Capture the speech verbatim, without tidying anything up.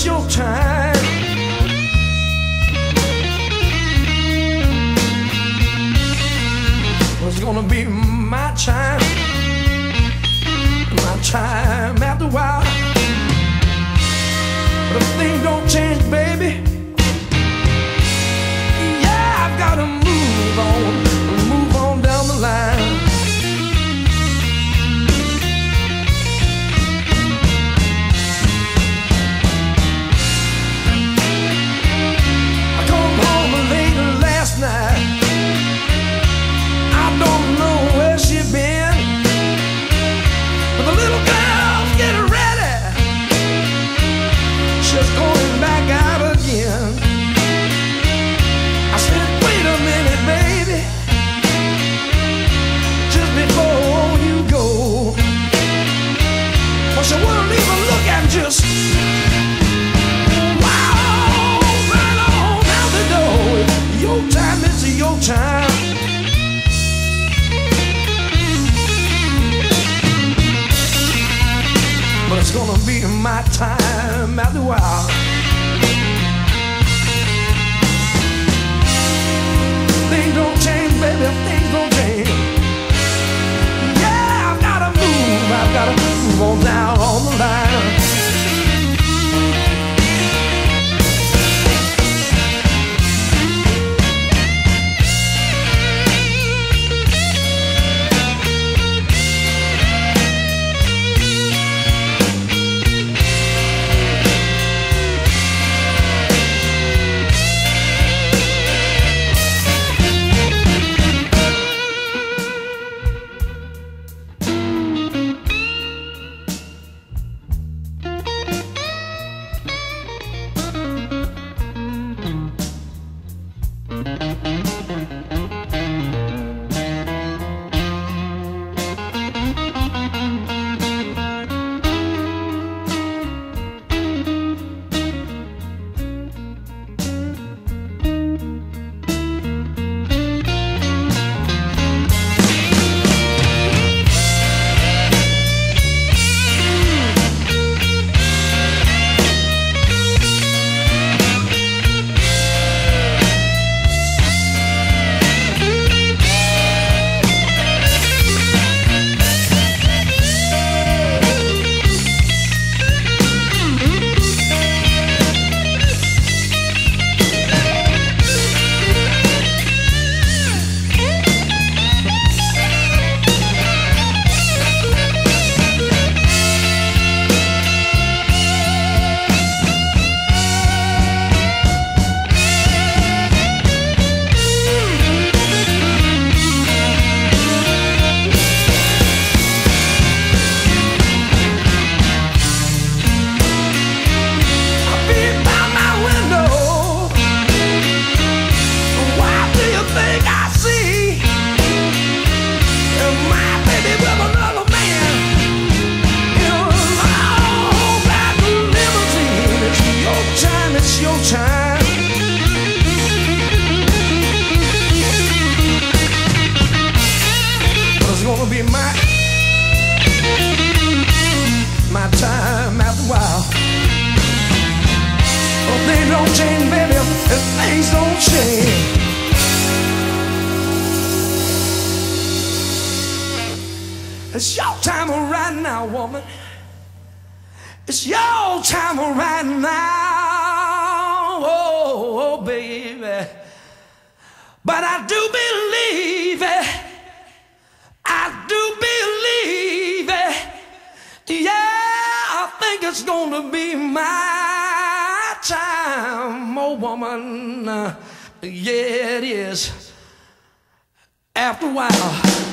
it's your time. Well, it's gonna be my time, my time after a while. But if things don't change, baby, yeah, I've gotta move on, move on down the line. Just wow, right on out the door. Your time is your time. But it's gonna be my time after a while. Things don't change, baby, things don't change. Yeah, I've gotta move, I've gotta move on down on the line. Be my my time after a while. Oh, things don't change, baby, if things don't change. It's your time right now, woman. It's your time right now, oh, oh baby. But I do believe it. I do believe it. Yeah, I think it's gonna be my time, oh woman. Uh, yeah, it is. After a while.